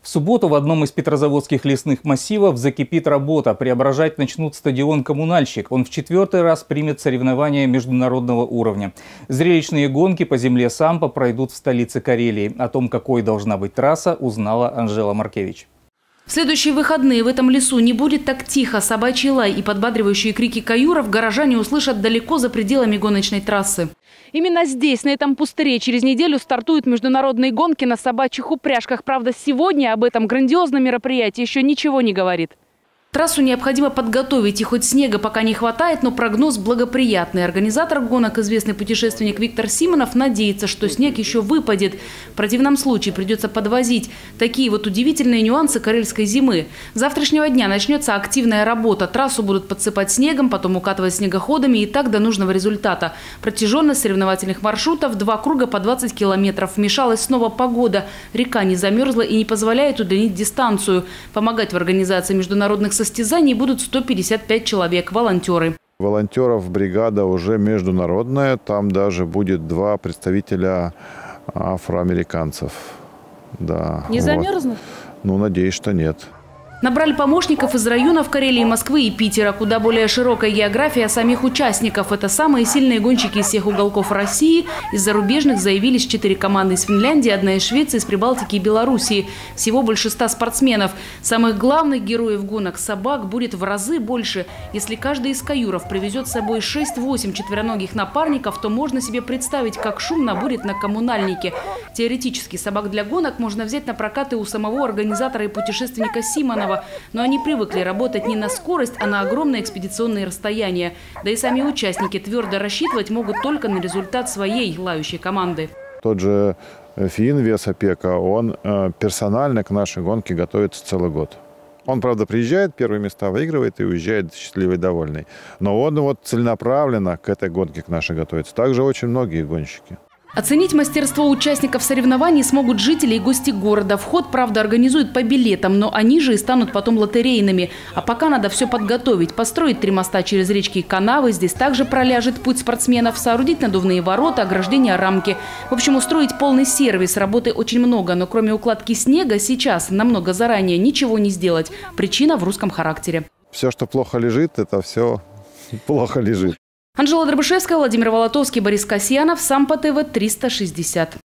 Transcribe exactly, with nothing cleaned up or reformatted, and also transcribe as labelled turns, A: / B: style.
A: В субботу в одном из петрозаводских лесных массивов закипит работа. Преображать начнут стадион «Коммунальщик». Он в четвертый раз примет соревнования международного уровня. Зрелищные гонки по земле самбо пройдут в столице Карелии. О том, какой должна быть трасса, узнала Анжела Маркевич.
B: В следующие выходные в этом лесу не будет так тихо. Собачий лай и подбадривающие крики каюров горожане услышат далеко за пределами гоночной трассы.
C: Именно здесь, на этом пустыре, через неделю стартуют международные гонки на собачьих упряжках. Правда, сегодня об этом грандиозном мероприятии еще ничего не говорит.
B: Трассу необходимо подготовить, и хоть снега пока не хватает, но прогноз благоприятный. Организатор гонок, известный путешественник Виктор Симонов, надеется, что снег еще выпадет. В противном случае придется подвозить. Такие вот удивительные нюансы карельской зимы. С завтрашнего дня начнется активная работа. Трассу будут подсыпать снегом, потом укатывать снегоходами, и так до нужного результата. Протяженность соревновательных маршрутов – два круга по двадцать километров. Вмешалась снова погода. Река не замерзла и не позволяет удлинить дистанцию. Помогать в организации международных состязаний будут сто пятьдесят пять человек – волонтеры.
D: Волонтеров бригада уже международная. Там даже будет два представителя афроамериканцев. Да,
C: не замерзнут?
D: Вот. Ну, надеюсь, что нет.
B: Набрали помощников из районов Карелии, Москвы и Питера. Куда более широкая география самих участников. Это самые сильные гонщики из всех уголков России. Из зарубежных заявились четыре команды из Финляндии, одна из Швеции, из Прибалтики и Белоруссии. Всего больше ста спортсменов. Самых главных героев гонок – собак – будет в разы больше. Если каждый из каюров привезет с собой шесть-восемь четвероногих напарников, то можно себе представить, как шумно будет на коммунальнике. Теоретически собак для гонок можно взять на прокат и у самого организатора и путешественника Симонова. Но они привыкли работать не на скорость, а на огромные экспедиционные расстояния. Да и сами участники твердо рассчитывать могут только на результат своей лающей команды.
D: Тот же Фин Весопека, он персонально к нашей гонке готовится целый год. Он, правда, приезжает, первые места выигрывает и уезжает счастливый и довольный. Но он вот целенаправленно к этой гонке к нашей готовится. Также очень многие гонщики.
B: Оценить мастерство участников соревнований смогут жители и гости города. Вход, правда, организуют по билетам, но они же и станут потом лотерейными. А пока надо все подготовить. Построить три моста через речки и канавы. Здесь также проляжет путь спортсменов. Соорудить надувные ворота, ограждения, рамки. В общем, устроить полный сервис. Работы очень много, но кроме укладки снега сейчас, намного заранее, ничего не сделать. Причина в русском характере.
D: Все, что плохо лежит, это все плохо лежит.
B: Анжела Дробышевская, Владимир Волотовский, Борис Касьянов, Самбо ТВ триста шестьдесят.